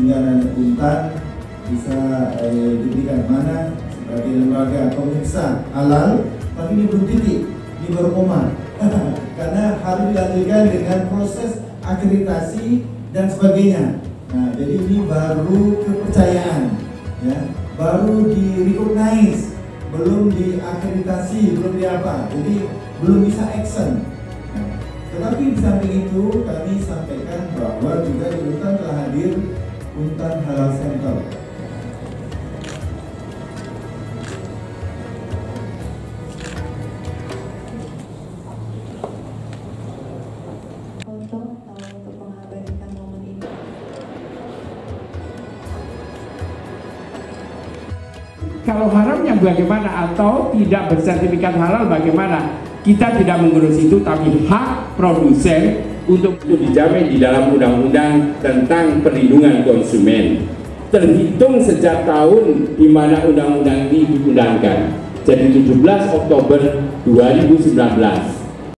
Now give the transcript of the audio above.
sehingga nanti Untan bisa diberikan mana sebagai lembaga pemeriksa halal, tapi ini belum titik, ini baru koma. Karena harus dilanjutkan dengan proses akreditasi dan sebagainya. Nah, jadi ini baru kepercayaan, ya, baru di-recognize, belum diakreditasi, belum di apa, jadi belum bisa action. Nah, tetapi di samping itu kami sampaikan bahwa juga di Untan telah hadir Untan Halal Center. Untuk mengabadikan momen ini. Kalau haramnya bagaimana atau tidak bersertifikat halal bagaimana? Kita tidak mengurus itu, tapi hak produsen untuk itu dijamin di dalam undang-undang tentang perlindungan konsumen. Terhitung sejak tahun di mana undang-undang ini diundangkan, jadi 17 Oktober 2019.